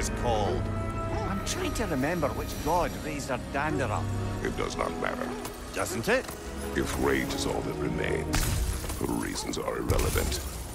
is called. I'm trying to remember which god raised our dander up. It does not matter. Doesn't it? If rage is all that remains, the reasons are irrelevant.